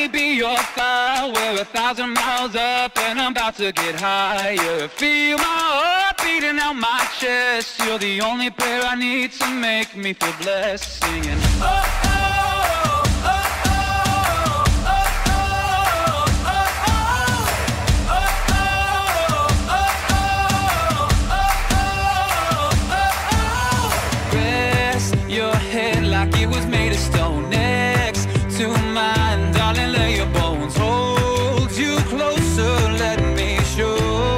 me be your fire. We're 1,000 miles up and I'm about to get higher. Feel my heart beating out my chest. You're the only prayer I need to make me feel blessed. Singing, oh, oh, oh, oh, oh, oh, oh. Rest your head like it was made of stone. Next to mine, darling, lay your bones. Hold you closer, let me show.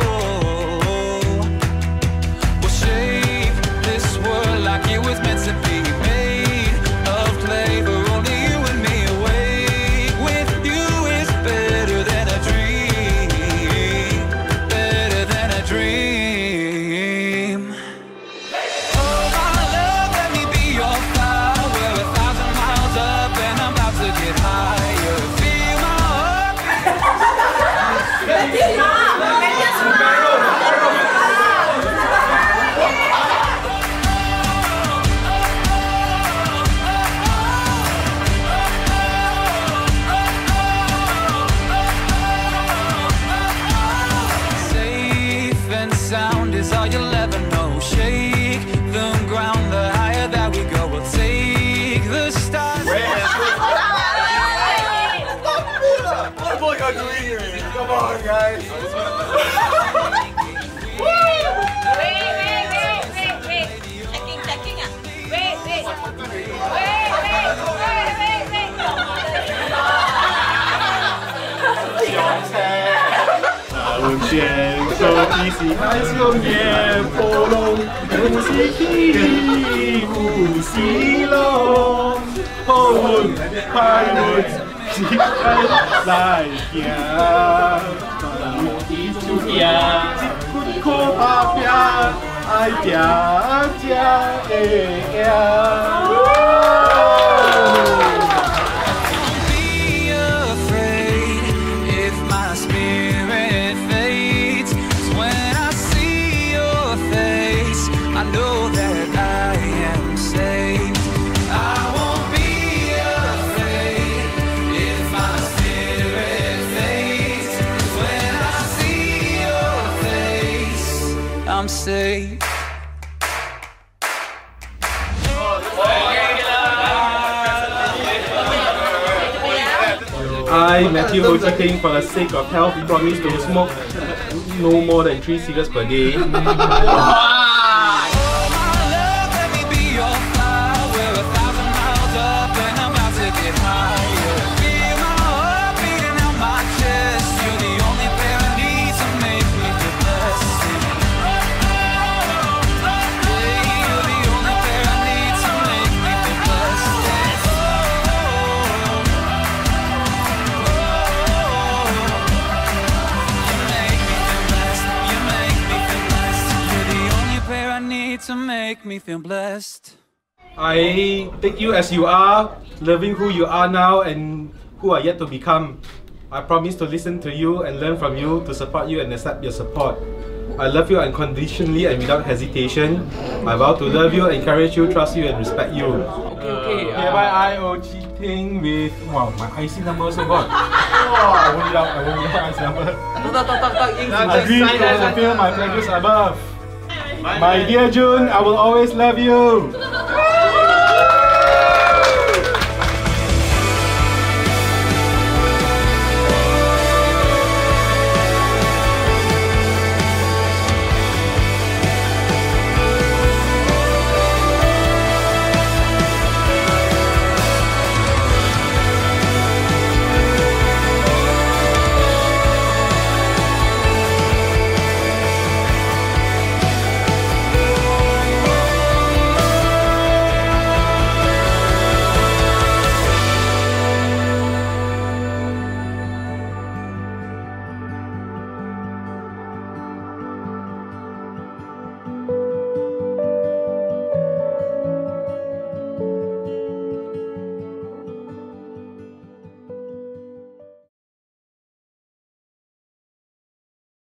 We'll shape this world like it was meant to be. Made of clay, but only you and me awake. With you is better than a dream. Better than a dream. Oh, my love, let me be your fire. We're 1,000 miles up and I'm about to get higher. Feel my heart. Safe and sound is all you'll ever know. Shake the ground, the higher that we go. We'll take the stars. What are you doing here? Come on, guys. Checking. Wait. 文献手机是海上的波浪，不是起呼吸咯。好运歹运是来行，一出行，一苦打拼，爱拼才会赢。 I'm safe. I, Matthew Ho Chi Ting, for the sake of health, promise to smoke no more than 3 cigarettes per day. To make me feel blessed. I take you as you are, loving who you are now and who are yet to become. I promise to listen to you and learn from you, to support you and accept your support. I love you unconditionally and without hesitation. I vow to love you, encourage you, trust you and respect you. Okay. Hereby I, Ho Chi Ting, with... Wow, my IC number also gone. I won't read out IC number. Agree to fulfill my pledges above. My dear June, I will always love you.